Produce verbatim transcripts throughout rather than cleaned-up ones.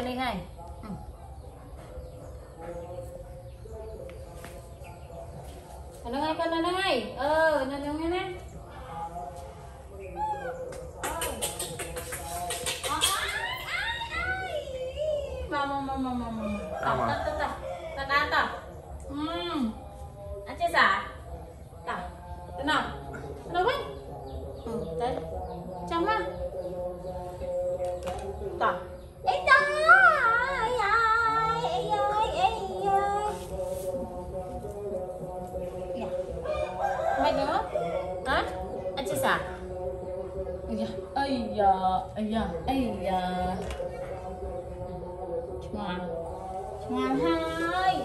con đi này. Ừ. Nó ngay con nó ngay. Ờ, nó nó ngay nè. Mà mà mà mà mà mà. Ta ta ta ta. Ta ta ta. Ừm. Anh chia sẻ. Ta. Thế nào? Nó vậy. Ừ, đấy. Chấm á. Ta. Ê ta. Ây ơi, ây ơi, ây ơi. Mày nữa. Hả? Anh chia sẻ. Ây da, ây da, ây da. Ngon. Ngon hai.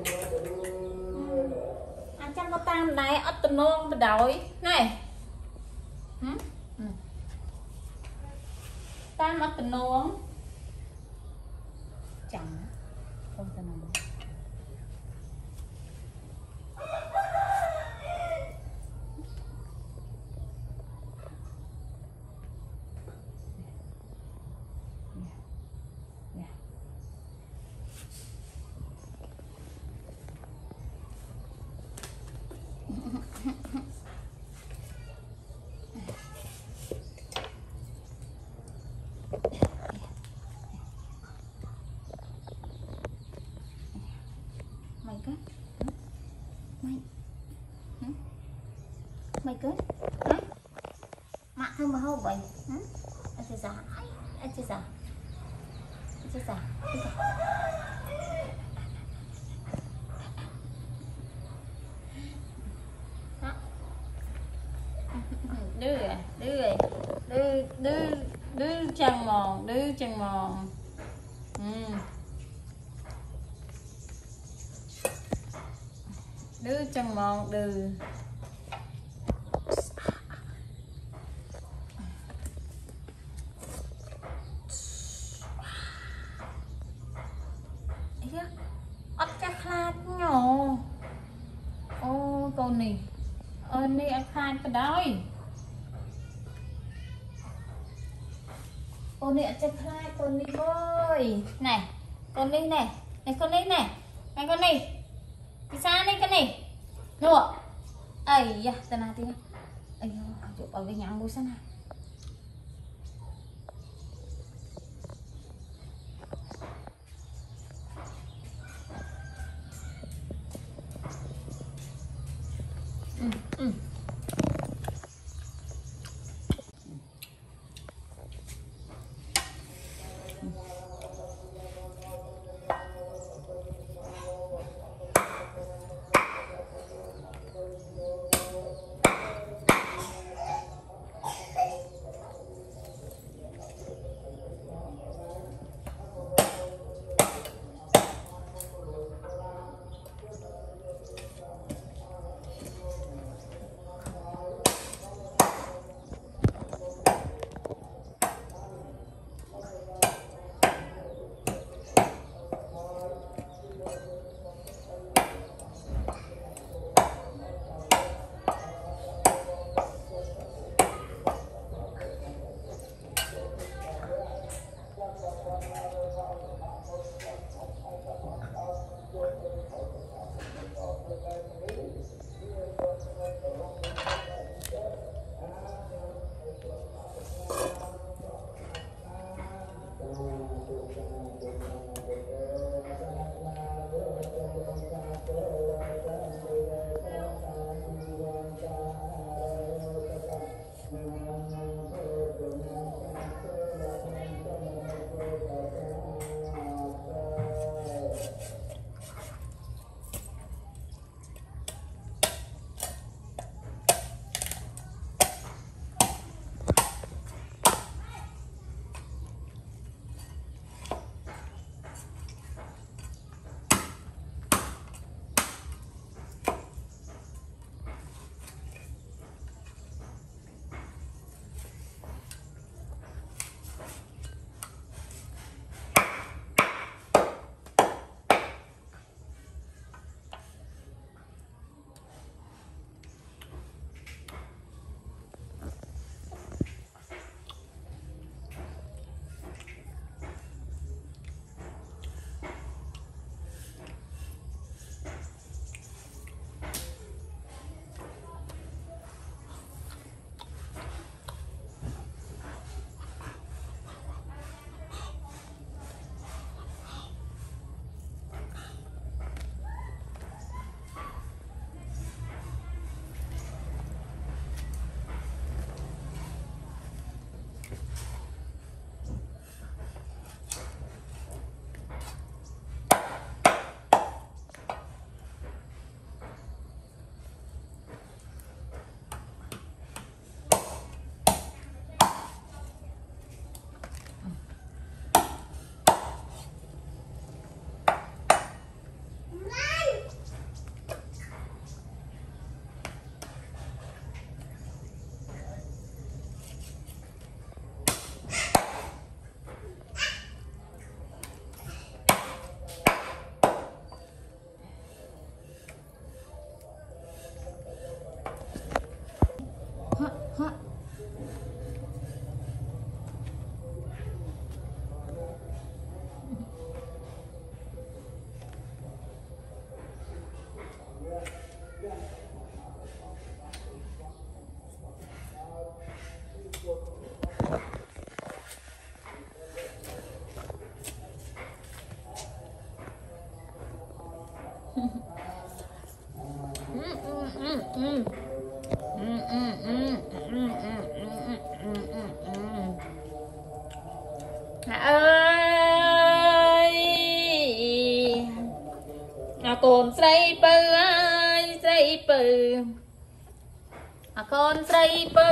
Anh chắc có tam này ở tận nôn bên đội này. Hử? Tam ở tận nôn. Chẳng không tận nôn. Mày cứ mày mày cứ mặt không mà hô vậy anh sẽ giả anh sẽ giả anh sẽ giả đưa rồi đưa rồi đưa đưa đưa chân mòn đưa chân mòn. Ừ. Đưa chân mòn đưa ớt chắc khát nhỏ. Ô con này ơi này ăn khát cái đói con này chắc khát con đi ơi này con đi này này con đi này này con đi đi xa đi con này nụ ấy da tên nào tiếng ấy chụp ở cái nhà ngồi sao nào. Ừ, ừ. ơi à con say bơ ơi say bơ à con say bơ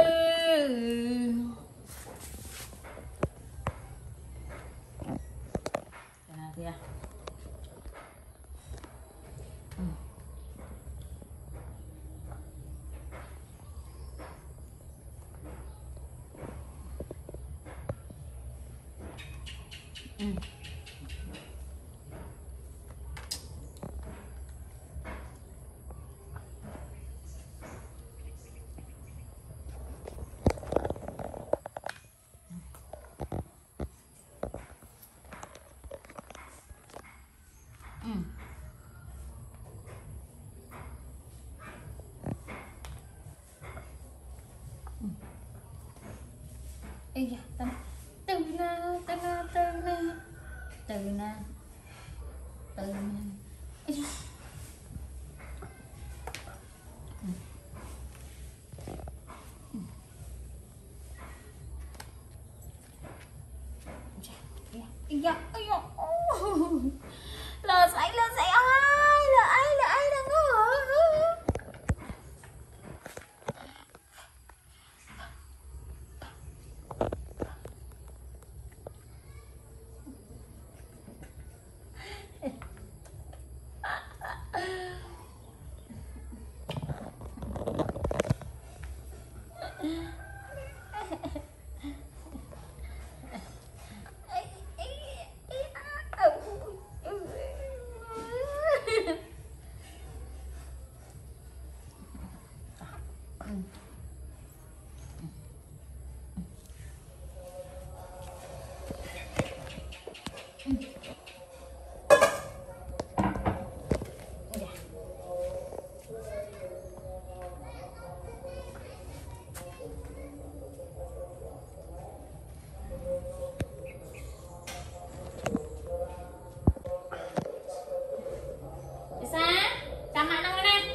kìa ừ. Ừ. Ừ. Ê da, từ na từ na từ na từ na từ na Ê da. Ừ. Ừ. Ê da, ê da. Lờ sảy, lờ sảy ai, lờ ai, lờ ai đang ngủ. Jessa, chăm mặt nó nè.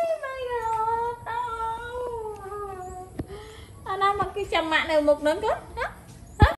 Chăm mạng này một nấng cơ.